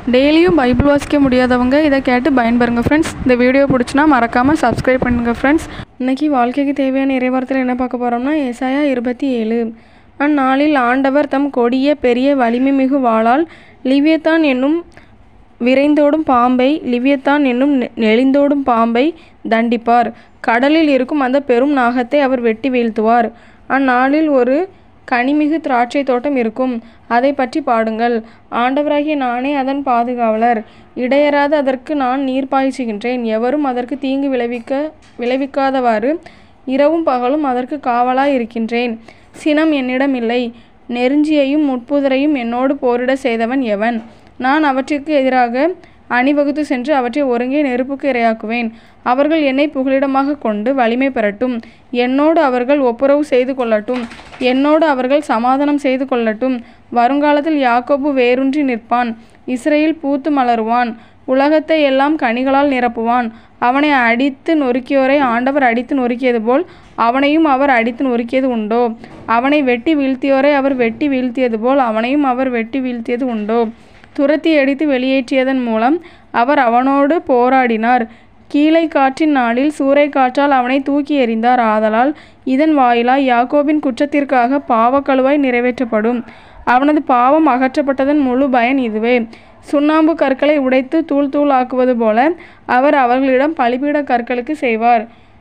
டெய்லியும் பைபிள் வாசிக்க முடியாதவங்க இதை கேட்டு பயன்பெறுங்க ஃப்ரெண்ட்ஸ். இந்த வீடியோ பிடிச்சினா மறக்காமல் சப்ஸ்கிரைப் பண்ணுங்கள் ஃப்ரெண்ட்ஸ். இன்றைக்கி வாழ்க்கைக்கு தேவையான இறைவார்த்தையில் என்ன பார்க்க போகிறோம்னா ஏசாயா 27. அந்நாளில் ஆண்டவர் தம் கொடிய பெரிய வலிமை மிகு வாளால் லிவியத்தான் என்னும் விரைந்தோடும் பாம்பை லிவியத்தான் என்னும் நெளிந்தோடும் பாம்பை தண்டிப்பார். கடலில் இருக்கும் அந்த பெரும் நாகத்தை அவர் வெட்டி வீழ்த்துவார். அந்நாளில் ஒரு கனிமிகு திராட்சை தோட்டம் இருக்கும், அதை பற்றி பாடுங்கள். ஆண்டவராகிய நானே அதன் பாதுகாவலர். இடையறாது அதற்கு நான் நீர் பாய்ச்சுகின்றேன். எவரும் அதற்கு தீங்கு விளைவிக்காதவாறு இரவும் பகலும் அதற்கு காவலாய் இருக்கின்றேன். சினம் என்னிடம் இல்லை, நெருஞ்சியையும் முட்புதரையும் என்னோடு போரிட செய்தவன் எவன்? நான் அவற்றிற்கு எதிராக அணிவகுத்து சென்று அவற்றை ஒருங்கே நெருப்புக்கு இரையாக்குவேன். அவர்கள் என்னை புகலிடமாக கொண்டு வலிமை பெறட்டும். என்னோடு அவர்கள் ஒப்புரவு செய்து கொள்ளட்டும். என்னோடு அவர்கள் சமாதானம் செய்து கொள்ளட்டும். வருங்காலத்தில் யாக்கோபு வேரூன்றி நிற்பான், இஸ்ரவேல் பூத்து மலருவான், உலகத்தை எல்லாம் கனிகளால் நிரப்புவான். அவனை அடித்து நொறுக்கியோரை ஆண்டவர் அடித்து நொறுக்கியது போல் அவனையும் அவர் அடித்து நொறுக்கியது உண்டோ? அவனை வெட்டி வீழ்த்தியோரை அவர் வெட்டி வீழ்த்தியது போல் அவனையும் அவர் வெட்டி வீழ்த்தியது உண்டோ? துரத்தி அடித்து வெளியேற்றியதன் மூலம் அவர் அவனோடு போராடினார். கீழை காற்றின் நாளில் சூறை காற்றால் அவனை தூக்கி எறிந்தார். ஆதலால் இதன் வாயிலாய் யாக்கோபின் குற்றத்திற்காக பாவக்கழுவாய் நிறைவேற்றப்படும். அவனது பாவம் அகற்றப்பட்டதன் முழு பயன் இதுவே. சுண்ணாம்பு கற்களை உடைத்து தூள் தூள் ஆக்குவது போல அவர் அவர்களிடம் பலிபீட கற்களுக்கு செய்வார்.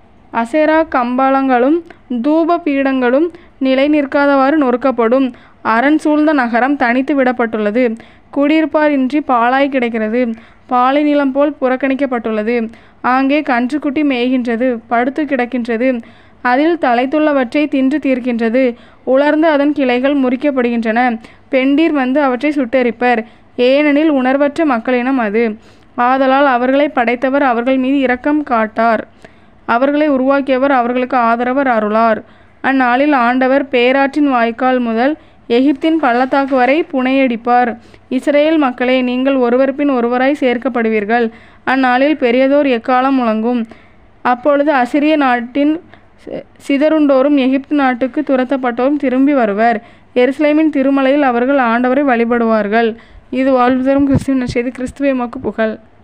அசேரா கம்பளங்களும் தூப பீடங்களும் நிலை நிற்காதவாறு நொறுக்கப்படும். அரண் சூழ்ந்த நகரம் தனித்து விடப்பட்டுள்ளது. குடியிருப்பார் இன்றி பாழாய் கிடக்கிறது. பாலை நிலம் போல் புறக்கணிக்கப்பட்டுள்ளது. ஆங்கே கன்றுக்குட்டி மேய்கின்றது, படுத்து கிடக்கின்றது. அதில் தலைத்துள்ளவற்றை தின்று தீர்க்கின்றது. உலர்ந்து அதன் கிளைகள் முறிக்கப்படுகின்றன. பெண்டீர் வந்து அவற்றை சுட்டெரிப்பர், ஏனெனில் உணர்வற்ற மக்களினம் அது. ஆதலால் அவர்களை படைத்தவர் அவர்கள் மீது இரக்கம் காட்டார். அவர்களை உருவாக்கியவர் அவர்களுக்கு ஆதரவர் அருளார். அந்நாளில் ஆண்டவர் பேராற்றின் வாய்க்கால் முதல் எகிப்தின் பள்ளத்தாக்கு வரை புனையடிப்பார். இஸ்ரவேல் மக்களே, நீங்கள் ஒருவர் பின் ஒருவராய் சேர்க்கப்படுவீர்கள். அந்நாளில் பெரியதோர் எக்காலம் முழங்கும். அப்பொழுது அசிரிய நாட்டின் சிதறுண்டோரும் எகிப்து நாட்டுக்கு துரத்தப்பட்டோரும் திரும்பி வருவர். எருசலேமின் திருமலையில் அவர்கள் ஆண்டவரை வழிபடுவார்கள். இது வாழ்வு தரும் கிறிஸ்துவின் நற்செய்தி. கிறிஸ்துவே உமக்கு புகழ்.